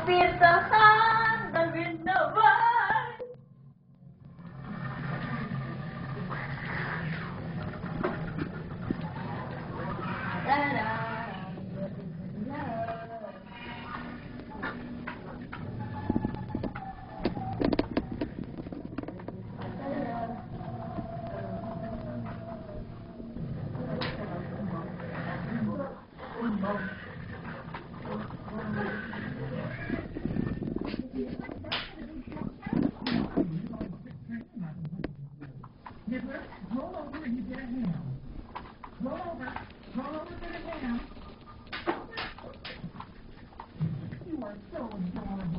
beat the hand that will never. Nibbler, roll over and you get a ham. Roll over for the ham. You are so adorable.